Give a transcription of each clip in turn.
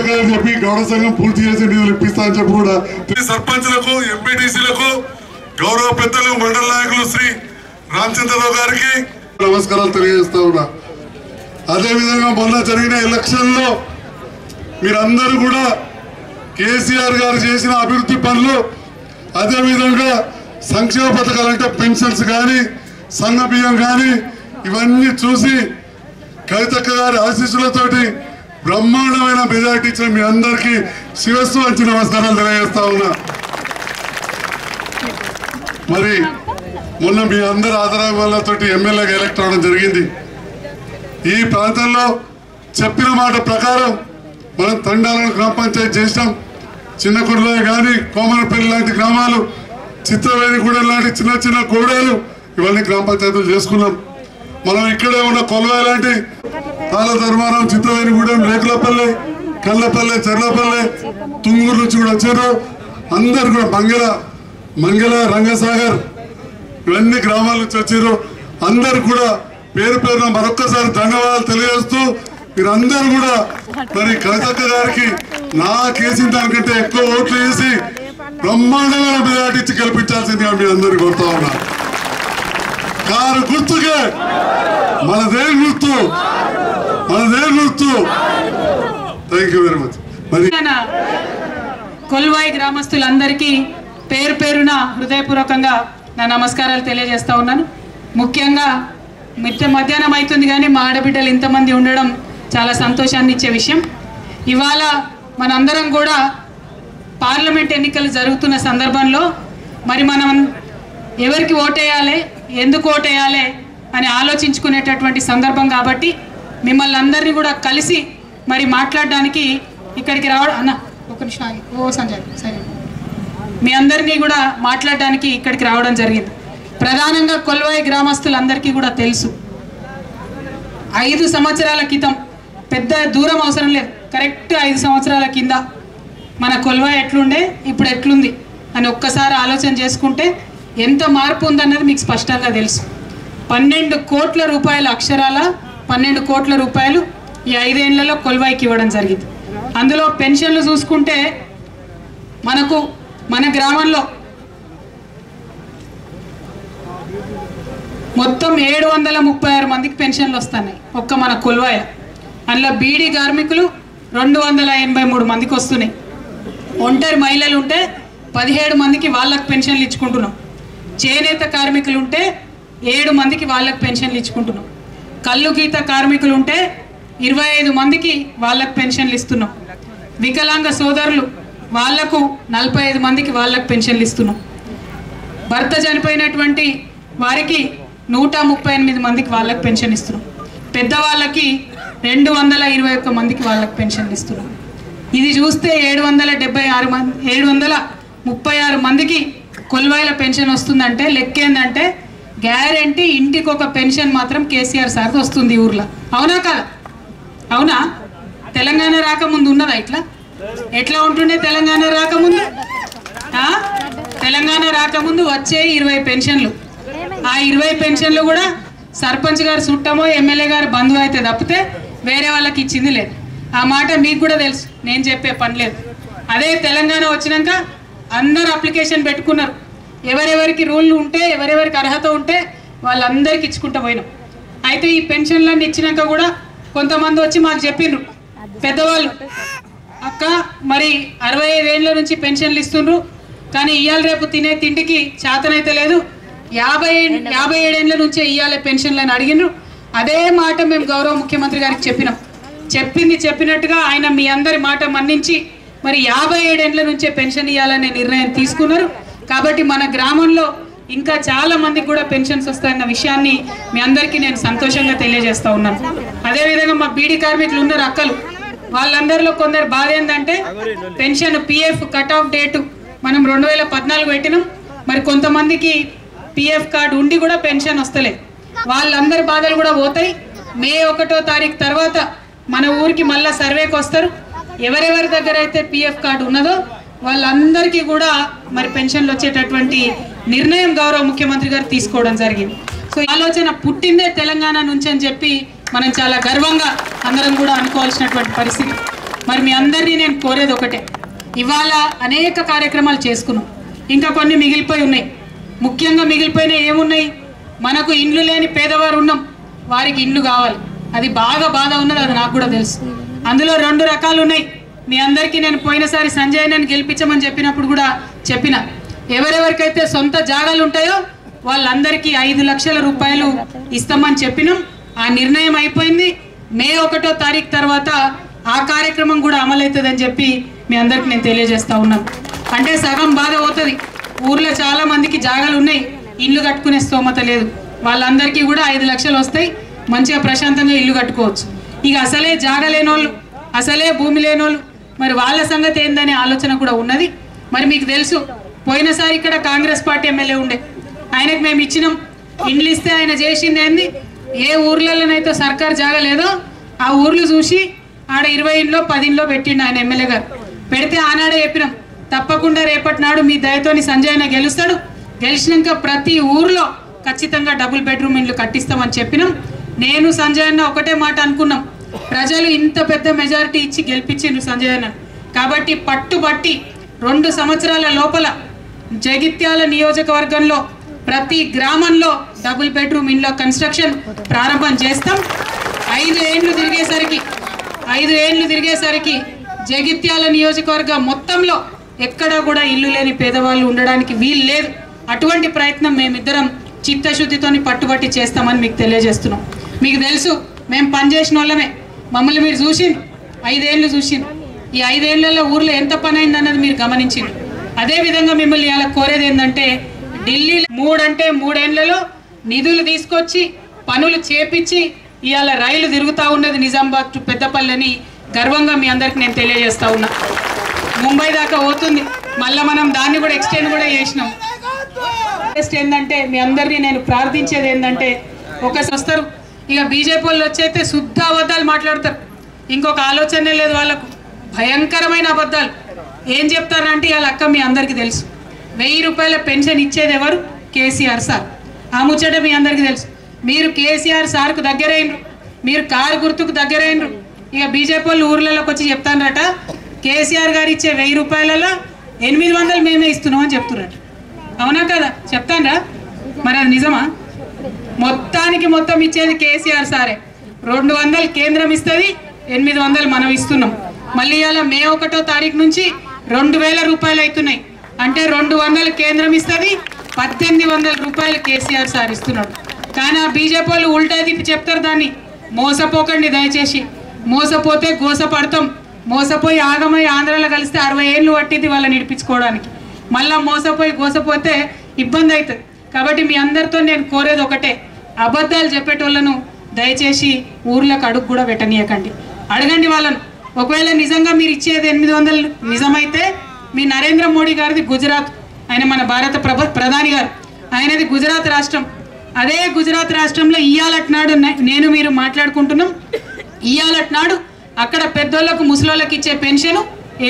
గారు చెప్పి గౌరవ సంఘం పూర్తి చేసి నిధులు ఇప్పిస్తా అని చెప్పి కూడా సర్పంచ్లకు ఎంపీటీసీలకు గౌరవ పెద్దలు మండల నాయకులు శ్రీ రామచంద్రరావు గారికి నమస్కారాలు తెలియజేస్తా ఉన్నా. అదేవిధంగా మొన్న జరిగిన ఎలక్షన్ లో మీరందరూ కూడా కేసీఆర్ గారు చేసిన అభివృద్ధి పనులు, అదేవిధంగా సంక్షేమ పథకాలంటే పెన్షన్స్ కానీ సన్న బియ్యం కానీ ఇవన్నీ చూసి కవితక్క గారి ఆశీస్సులతోటి బ్రహ్మాండమైన మెజార్టీ ఇచ్చిన మీ అందరికీ శిరస్సు వంచి నమస్కారాలు తెలియజేస్తా ఉన్నా. మరి మొన్న మీ అందరి ఆదరాలతోటి ఎమ్మెల్యేగా ఎలక్ట్ అవడం జరిగింది. ఈ ప్రాంతంలో చెప్పిన మాట ప్రకారం మనం తండాలను గ్రామ పంచాయతీ చేసినాం. చిన్న కొడలే కానీ కోమరపల్లి లాంటి గ్రామాలు, చిత్రవేణిగూడెం లాంటి చిన్న చిన్న గూడెలు ఇవన్నీ గ్రామ పంచాయతీలు చేసుకున్నాం. మనం ఇక్కడే ఉన్న కొల్వాయి లాంటి తాళ ధర్మారం, చిత్రవేణిగూడెం, రేకులపల్లె, కల్లపల్లె, చెర్లపల్లె, తుంగూరు నుంచి కూడా వచ్చారు. అందరు కూడా మంగళ, రంగసాగర్ ఇవన్నీ గ్రామాల నుంచి వచ్చారు. అందరు కూడా పేరు పేరున మరొక్కసారి ధన్యవాదాలు తెలియజేస్తూ మీరందరూ కూడా మరి కవితక్క గారికి నా కేసిన దానికంటే ఎక్కువ ఓట్లు వేసి బ్రహ్మాండమైన మెజార్టీ ఇచ్చి గెలిపించాల్సిందిగా మీ అందరూ కోరుతా ఉన్నా. కారు గుర్తుకే మనదే గుర్తు. Thank you very much. మరి కొల్వాయి గ్రామస్తులందరికీ పేరు పేరున హృదయపూర్వకంగా నా నమస్కారాలు తెలియజేస్తా ఉన్నాను. ముఖ్యంగా మధ్యాహ్నం అవుతుంది కానీ మా ఆడబిడ్డలు ఇంతమంది ఉండడం చాలా సంతోషాన్ని ఇచ్చే విషయం. ఇవాళ మనందరం కూడా పార్లమెంట్ ఎన్నికలు జరుగుతున్న సందర్భంలో మరి మనం ఎవరికి ఓటేయాలి, ఎందుకు ఓటేయాలి అని ఆలోచించుకునేటటువంటి సందర్భం కాబట్టి మిమ్మల్ని అందరినీ కూడా కలిసి మరి మాట్లాడడానికి ఇక్కడికి రావడం అన్న ఒక నిమిషం ఓ సంజయ్ సరే మీ అందరినీ కూడా మాట్లాడడానికి ఇక్కడికి రావడం జరిగింది. ప్రధానంగా కొల్వాయి గ్రామస్తులందరికీ కూడా తెలుసు, 5 సంవత్సరాల క్రితం, పెద్ద దూరం అవసరం లేదు, కరెక్ట్ 5 సంవత్సరాల కింద మన కొల్వాయి ఎట్లుండే ఇప్పుడు ఎట్లుంది అని ఒక్కసారి ఆలోచన చేసుకుంటే ఎంత మార్పు ఉందన్నది మీకు స్పష్టంగా తెలుసు. 12 కోట్ల రూపాయల అక్షరాల 12 కోట్ల రూపాయలు ఈ 5 ఏళ్లలో కొల్వాయికి ఇవ్వడం జరిగింది. అందులో పెన్షన్లు చూసుకుంటే మనకు మన గ్రామంలో మొత్తం 736 మందికి పెన్షన్లు వస్తున్నాయి ఒక్క మన కొల్వాయి. అందులో బీడీ కార్మికులు 283 మందికి వస్తున్నాయి. ఒంటరి మహిళలు ఉంటే 17 మందికి వాళ్ళకి పెన్షన్లు ఇచ్చుకుంటున్నాం. చేనేత కార్మికులు ఉంటే 7 మందికి వాళ్ళకి పెన్షన్లు ఇచ్చుకుంటున్నాం. కళ్ళు గీత కార్మికులు ఉంటే 25 మందికి వాళ్ళకి పెన్షన్లు ఇస్తున్నాం. వికలాంగ సోదరులు వాళ్లకు 45 మందికి వాళ్ళకి పెన్షన్లు ఇస్తున్నాం. భర్త చనిపోయినటువంటి వారికి 138 మందికి వాళ్ళకి పెన్షన్ ఇస్తున్నాం. పెద్దవాళ్ళకి 221 మందికి వాళ్ళకి పెన్షన్లు ఇస్తున్నాం. ఇది చూస్తే 736 మందికి కొల్వాయిల పెన్షన్ వస్తుందంటే లెక్క ఏంటంటే గ్యారెంటీ ఇంటికి ఒక పెన్షన్ మాత్రం కేసీఆర్ సార్ వస్తుంది ఊర్లో. అవునా కాదా? అవునా? తెలంగాణ రాకముందు ఉన్నదా ఇట్లా? ఎట్లా ఉంటుండే తెలంగాణ రాకముందు? తెలంగాణ రాకముందు వచ్చే 20 పెన్షన్లు, ఆ 20 పెన్షన్లు కూడా సర్పంచ్ గారు చుట్టమో ఎమ్మెల్యే గారు బంధువు అయితే తప్పితే వేరే వాళ్ళకి ఇచ్చింది లేదు. ఆ మాట మీకు కూడా తెలుసు, నేను చెప్పే పని లేదు. అదే తెలంగాణ వచ్చినాక అందరు అప్లికేషన్ పెట్టుకున్నారు. ఎవరెవరికి రూళ్ళు ఉంటే, ఎవరెవరికి అర్హత ఉంటే వాళ్ళందరికి ఇచ్చుకుంటూ పోయినాం. అయితే ఈ పెన్షన్లన్నీ ఇచ్చినాక కూడా కొంతమంది వచ్చి మాకు చెప్పిండ్రు పెద్దవాళ్ళు, అక్క మరి 65 ఏళ్ళ నుంచి పెన్షన్లు ఇస్తుండ్రు కానీ ఇవాళ రేపు తినే తిండికి చేతనైతే లేదు, 57 ఏళ్ళ నుంచే ఇవ్వాలి పెన్షన్లు అని అడిగినారు. అదే మాట మేము గౌరవ ముఖ్యమంత్రి గారికి చెప్పినాం. చెప్పినట్టుగా ఆయన మీ అందరి మాట మన్నించి మరి 57 ఏళ్ళ నుంచే పెన్షన్ ఇవ్వాలనే నిర్ణయం తీసుకున్నారు. కాబట్టి మన గ్రామంలో ఇంకా చాలా మందికి కూడా పెన్షన్స్ వస్తాయన్న విషయాన్ని మీ అందరికీ నేను సంతోషంగా తెలియజేస్తా ఉన్నాను. అదేవిధంగా మా బీడీ కార్మికులు ఉన్నారు అక్కలు, వాళ్ళందరిలో కొందరు బాధ ఏంటంటే pension PF cut off date మనం 2014 పెట్టినాం. మరి కొంతమందికి పిఎఫ్ కార్డు ఉండి కూడా పెన్షన్ వస్తలేదు. వాళ్ళందరి బాధలు కూడా పోతాయి. మే 1వ తారీఖు తర్వాత మన ఊరికి మళ్ళీ సర్వేకి వస్తారు. ఎవరెవరి దగ్గర అయితే పిఎఫ్ కార్డు ఉన్నదో వాళ్ళందరికీ కూడా మరి పెన్షన్లు వచ్చేటటువంటి నిర్ణయం గౌరవ ముఖ్యమంత్రి గారు తీసుకోవడం జరిగింది. సో ఆలోచన పుట్టిందే తెలంగాణ నుంచి అని చెప్పి మనం చాలా గర్వంగా అందరం కూడా అనుకోవాల్సినటువంటి పరిస్థితి. మరి మీ అందరినీ నేను కోరేది ఒకటే, ఇవాళ అనేక కార్యక్రమాలు చేసుకున్నాం, ఇంకా కొన్ని మిగిలిపోయి ఉన్నాయి. ముఖ్యంగా మిగిలిపోయినాయి ఏమున్నాయి? మనకు ఇండ్లు లేని పేదవారు ఉన్నాం, వారికి ఇండ్లు కావాలి. అది బాగా బాధ ఉన్నది, అది నాకు కూడా తెలుసు. అందులో 2 రకాలు ఉన్నాయి. మీ అందరికీ నేను పోయినసారి సంజయ్ నన్ను గెలిపించమని చెప్పినప్పుడు కూడా చెప్పిన, ఎవరెవరికైతే సొంత జాగాలు ఉంటాయో వాళ్ళందరికీ 5 లక్షల రూపాయలు ఇస్తామని చెప్పినాం. ఆ నిర్ణయం అయిపోయింది. మే 1వ తారీఖు తర్వాత ఆ కార్యక్రమం కూడా అమలవుతుందని చెప్పి మీ అందరికి నేను తెలియజేస్తా ఉన్నాను. అంటే సగం బాధ అవుతుంది. ఊర్లో చాలా మందికి జాగాలు ఉన్నాయి, ఇల్లు కట్టుకునే స్తోమత లేదు. వాళ్ళందరికీ కూడా 5 లక్షలు వస్తాయి, మంచిగా ప్రశాంతంగా ఇల్లు కట్టుకోవచ్చు. ఇక అసలే జాగా లేనోళ్ళు, అసలే భూమి లేనోళ్ళు, మరి వాళ్ళ సంగతి ఏందనే ఆలోచన కూడా ఉన్నది. మరి మీకు తెలుసు, పోయినసారి ఇక్కడ కాంగ్రెస్ పార్టీ ఎమ్మెల్యే ఉండే, ఆయనకు మేము ఇచ్చినాం ఇండ్లు. ఇస్తే ఆయన చేసింది ఏంది, ఏ ఊర్లలోనైతే సర్కారు జాగా లేదో ఆ ఊర్లు చూసి ఆడ 20 ఇండ్లో 10 ఇండ్లో పెట్టిండు ఆయన ఎమ్మెల్యే గారు. పెడితే ఆనాడే చెప్పినాం, తప్పకుండా రేపటి నాడు మీ దయతోని సంజయ్ అన్న గెలుస్తాడు, గెలిచినాక ప్రతి ఊర్లో ఖచ్చితంగా డబుల్ బెడ్రూమ్ ఇండ్లు కట్టిస్తామని చెప్పినాం. నేను సంజయ్ అన్న ఒకటే మాట అనుకున్నాం, ప్రజలు ఇంత పెద్ద మెజారిటీ ఇచ్చి గెలిపించిండ్రు సంజయ్ అన్న కాబట్టి పట్టుబట్టి 2 సంవత్సరాల లోపల జగిత్యాల నియోజకవర్గంలో ప్రతి గ్రామంలో డబుల్ బెడ్రూమ్ ఇండ్ల కన్స్ట్రక్షన్ ప్రారంభం చేస్తాం. 5 ఏళ్ళు తిరిగేసరికి జగిత్యాల నియోజకవర్గం మొత్తంలో ఎక్కడా కూడా ఇల్లు లేని పేదవాళ్ళు ఉండడానికి వీలు లేదు. అటువంటి ప్రయత్నం మేమిద్దరం చిత్తశుద్ధితోని పట్టుబట్టి చేస్తామని మీకు తెలియజేస్తున్నాం. మీకు తెలుసు, మేము పనిచేసిన వాళ్ళమే, మమ్మల్ని మీరు చూసిండ్రు, 5 ఏళ్ళు చూసిండ్రు. ఈ 5 ఏళ్లలో ఊర్లో ఎంత పని అయిందన్నది మీరు గమనించిండ్రు. అదేవిధంగా మిమ్మల్ని ఇలా కోరేది ఏంటంటే, ఢిల్లీలో 3 అంటే 3 ఏళ్లలో నిధులు తీసుకొచ్చి పనులు చేపించి ఇవాళ రైలు తిరుగుతూ ఉన్నది నిజామాబాద్ టు పెద్దపల్లిని గర్వంగా మీ అందరికి నేను తెలియజేస్తా ఉన్నా. ముంబై దాకా పోతుంది, మళ్ళీ మనం దాన్ని కూడా ఎక్స్టెండ్ కూడా చేసినాం. ఏంటంటే మీ అందరినీ నేను ప్రార్థించేది ఏంటంటే, ఒకసారి వస్తారు ఇక బీజేపీ వాళ్ళు వచ్చైతే శుద్ధ అబద్ధాలు మాట్లాడతారు, ఇంకొక ఆలోచనే లేదు వాళ్ళకు, భయంకరమైన అబద్ధాలు. ఏం చెప్తారంటే వాళ్ళ అక్క మీ అందరికీ తెలుసు, 1000 రూపాయల పెన్షన్ ఇచ్చేది ఎవరు? KCR sir. ఆ ముచ్చట మీ అందరికీ తెలుసు. మీరు కేసీఆర్ సార్కు దగ్గరైనరు, మీరు కారు గుర్తుకు దగ్గరైనరు. ఇక బీజేపీ వాళ్ళు ఊర్లలోకి వచ్చి చెప్తానరట, కేసీఆర్ గారు ఇచ్చే 1000 రూపాయలలో 800 మేమే ఇస్తున్నాం అని చెప్తున్నారట. అవునా కదా? చెప్తానరా? మరి అది నిజమా? మొత్తానికి మొత్తం ఇచ్చేది కేసీఆర్ సారే. 200 కేంద్రం ఇస్తుంది, 800 మనం ఇస్తున్నాం. మళ్ళీ ఇవాళ మే 1వ తారీఖు నుంచి 2000 రూపాయలు అవుతున్నాయి. అంటే 200 కేంద్రం ఇస్తుంది, 1800 రూపాయలు కేసీఆర్ సార్ ఇస్తున్నాడు. కానీ ఆ బీజేపీ వాళ్ళు ఉల్టా తిప్పి చెప్తారు దాన్ని. మోసపోకండి దయచేసి, మోసపోతే గోసపడతాం. మోసపోయి ఆగమై ఆంధ్రాలో కలిస్తే 60 ఏళ్ళు పట్టింది వాళ్ళని ఇడిపించుకోవడానికి. మళ్ళీ మోసపోయి గోసపోతే ఇబ్బంది అవుతుంది. కాబట్టి మీ అందరితో నేను కోరేది ఒకటే, అబద్ధాలు చెప్పేటోళ్ళను దయచేసి ఊర్లకు అడుగు కూడా పెట్టనీయకండి. అడగండి వాళ్ళను. ఒకవేళ నిజంగా మీరు ఇచ్చేది 800 నిజమైతే, మీ నరేంద్ర మోడీ గారిది గుజరాత్, ఆయన మన భారత ప్రధాని గారు, ఆయనది గుజరాత్ రాష్ట్రం. అదే గుజరాత్ రాష్ట్రంలో ఇయ్యాలట్నాడు నేను మీరు మాట్లాడుకుంటున్నాం. ఇయ్యాలట్నాడు అక్కడ పెద్దోళ్ళకు ముసలోళ్ళకి ఇచ్చే పెన్షన్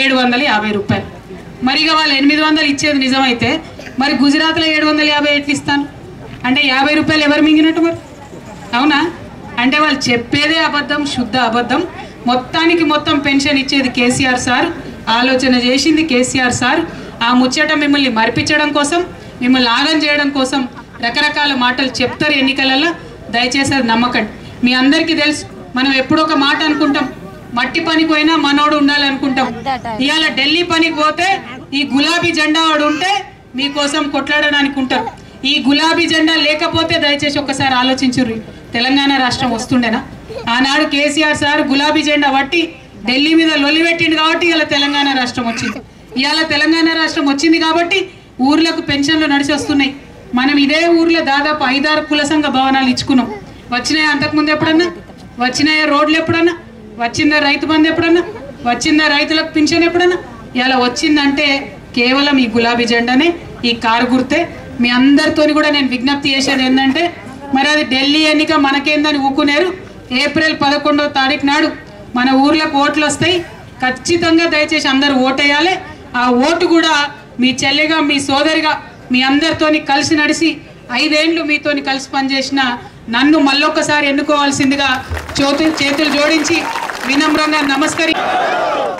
750 రూపాయలు. మరిగా వాళ్ళు 800 ఇచ్చేది నిజమైతే, మరి గుజరాత్లో 750 ఎట్లు ఇస్తాను అంటే 50 రూపాయలు ఎవరు మింగినట్టు మరి? అవునా? అంటే వాళ్ళు చెప్పేదే అబద్ధం, శుద్ధ అబద్ధం. మొత్తానికి మొత్తం పెన్షన్ ఇచ్చేది కేసీఆర్ సార్, ఆలోచన చేసింది కేసీఆర్ సార్. ఆ ముచ్చట మిమ్మల్ని మరిపించడం కోసం, మిమ్మల్ని ఆగం చేయడం కోసం రకరకాల మాటలు చెప్తారు ఎన్నికలలో. దయచేసి అది నమ్మకండి. మీ అందరికీ తెలుసు, మనం ఎప్పుడో ఒక మాట అనుకుంటాం, మట్టి పనికి పోయినా మనోడు ఉండాలనుకుంటాం. ఇవాళ ఢిల్లీ పనికి పోతే ఈ గులాబీ జెండా వాడు ఉంటే మీకోసం కొట్లాడడానికి ఉంటారు. ఈ గులాబీ జెండా లేకపోతే దయచేసి ఒక్కసారి ఆలోచించుర్రి, తెలంగాణ రాష్ట్రం వస్తుండేనా? ఆనాడు కేసీఆర్ సార్ గులాబీ జెండా పట్టి ఢిల్లీ మీద లొలి పెట్టిండు కాబట్టి ఇలా తెలంగాణ రాష్ట్రం వచ్చింది. ఇవాళ తెలంగాణ రాష్ట్రం వచ్చింది కాబట్టి ఊర్లకు పెన్షన్లు నడిచి వస్తున్నాయి. మనం ఇదే ఊర్లో దాదాపు 5-6 కుల సంఘ భవనాలు ఇచ్చుకున్నాం. వచ్చినాయా అంతకుముందు ఎప్పుడన్నా? వచ్చినాయా రోడ్లు ఎప్పుడన్నా? వచ్చిందా రైతు బంధు ఎప్పుడన్నా? వచ్చిందా రైతులకు పెన్షన్ ఎప్పుడన్నా? ఇలా వచ్చిందంటే కేవలం ఈ గులాబీ జెండానే, ఈ కారు గుర్తే. మీ అందరితో కూడా నేను విజ్ఞప్తి చేసేది ఏంటంటే, మరి అది ఢిల్లీ ఎన్నిక మనకేందని ఊకునేరు. ఏప్రిల్ 11వ తారీఖు నాడు మన ఊర్లకు ఓట్లు వస్తాయి. ఖచ్చితంగా దయచేసి అందరూ ఓటేయాలి. ఆ ఓటు కూడా మీ చెల్లిగా, మీ సోదరిగా, మీ అందరితోని కలిసి నడిచి 5 ఏళ్ళు మీతోని కలిసి పనిచేసిన నన్ను మళ్ళొక్కసారి ఎన్నుకోవాల్సిందిగా చేతులు జోడించి వినమ్రంగా నమస్కరి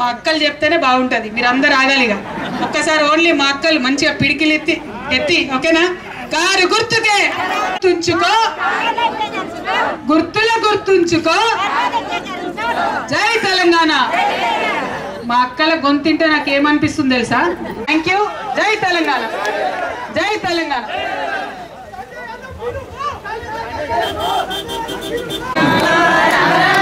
అక్కలు చెప్తేనే బాగుంటది. మీరు అందరు ఆగాలిగా. ఒక్కసారి ఓన్లీ మా అక్కలు మంచిగా పిడికిలు ఎత్తి ఓకేనా? కారు గుర్తుకే గుర్తుంచుకో, గుర్తుంచుకో, జై తెలంగాణ. మా అక్కల గొంతుంటే నాకు ఏమనిపిస్తుంది తెలుసా? Thank you. జై తెలంగాణ, జై తెలంగాణ.